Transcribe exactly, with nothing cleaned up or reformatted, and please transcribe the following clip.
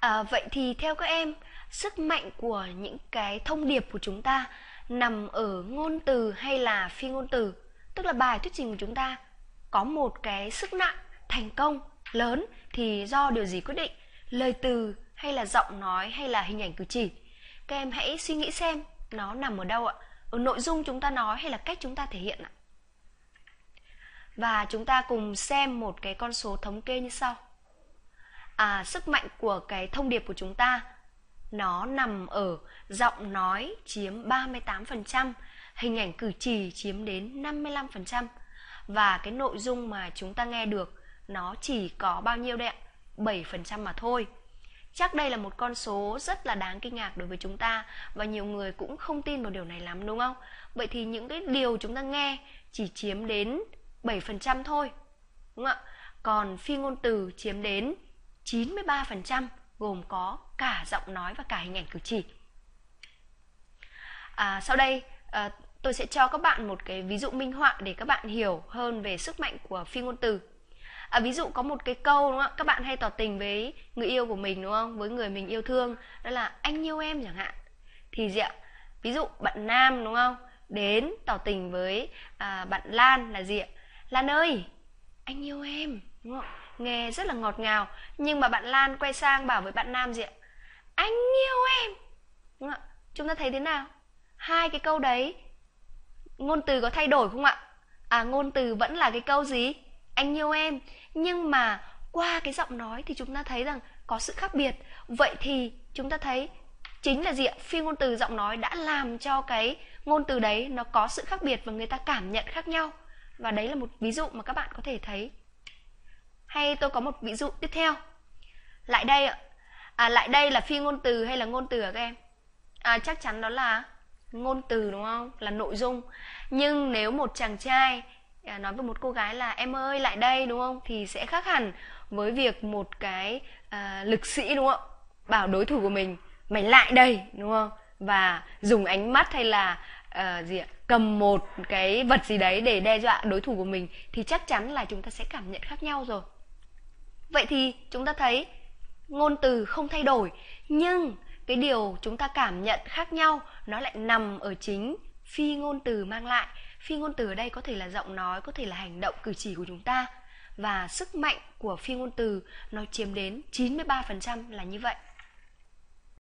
À, vậy thì theo các em, sức mạnh của những cái thông điệp của chúng ta nằm ở ngôn từ hay là phi ngôn từ? Tức là bài thuyết trình của chúng ta có một cái sức nặng thành công lớn thì do điều gì quyết định? Lời từ hay là giọng nói hay là hình ảnh cử chỉ? Các em hãy suy nghĩ xem nó nằm ở đâu ạ? Ở nội dung chúng ta nói hay là cách chúng ta thể hiện ạ? Và chúng ta cùng xem một cái con số thống kê như sau. À, sức mạnh của cái thông điệp của chúng ta nó nằm ở giọng nói chiếm ba mươi tám phần trăm, hình ảnh cử chỉ chiếm đến năm mươi lăm phần trăm và cái nội dung mà chúng ta nghe được nó chỉ có bao nhiêu đấy ạ? bảy phần trăm mà thôi. Chắc đây là một con số rất là đáng kinh ngạc đối với chúng ta và nhiều người cũng không tin vào điều này lắm, đúng không? Vậy thì những cái điều chúng ta nghe chỉ chiếm đến bảy phần trăm thôi, đúng không ạ? Còn phi ngôn từ chiếm đến chín mươi ba phần trăm, gồm có cả giọng nói và cả hình ảnh cử chỉ. À, sau đây à, tôi sẽ cho các bạn một cái ví dụ minh họa để các bạn hiểu hơn về sức mạnh của phi ngôn từ. À, ví dụ có một cái câu, đúng không? Các bạn hay tỏ tình với người yêu của mình, đúng không? Với người mình yêu thương, đó là anh yêu em chẳng hạn. Thì gì ạ? Ví dụ bạn nam, đúng không? Đến tỏ tình với à, bạn Lan là gì ạ? Lan ơi, anh yêu em, đúng không? Nghe rất là ngọt ngào. Nhưng mà bạn Lan quay sang bảo với bạn nam gì ạ? Anh yêu em, đúng không ạ? Chúng ta thấy thế nào? Hai cái câu đấy ngôn từ có thay đổi không ạ? À, ngôn từ vẫn là cái câu gì? Anh yêu em. Nhưng mà qua cái giọng nói thì chúng ta thấy rằng có sự khác biệt. Vậy thì chúng ta thấy chính là gì ạ? Phi ngôn từ giọng nói đã làm cho cái ngôn từ đấy nó có sự khác biệt và người ta cảm nhận khác nhau. Và đấy là một ví dụ mà các bạn có thể thấy. Hay tôi có một ví dụ tiếp theo. Lại đây ạ. À, lại đây là phi ngôn từ hay là ngôn từ hả các em? À, chắc chắn đó là ngôn từ, đúng không? Là nội dung. Nhưng nếu một chàng trai nói với một cô gái là em ơi lại đây, đúng không? Thì sẽ khác hẳn với việc một cái à, lực sĩ, đúng không? Bảo đối thủ của mình mày lại đây, đúng không? Và dùng ánh mắt hay là uh, gì ạ? Cầm một cái vật gì đấy để đe dọa đối thủ của mình thì chắc chắn là chúng ta sẽ cảm nhận khác nhau rồi. Vậy thì chúng ta thấy ngôn từ không thay đổi, nhưng cái điều chúng ta cảm nhận khác nhau nó lại nằm ở chính phi ngôn từ mang lại. Phi ngôn từ ở đây có thể là giọng nói, có thể là hành động cử chỉ của chúng ta. Và sức mạnh của phi ngôn từ nó chiếm đến chín mươi ba phần trăm là như vậy.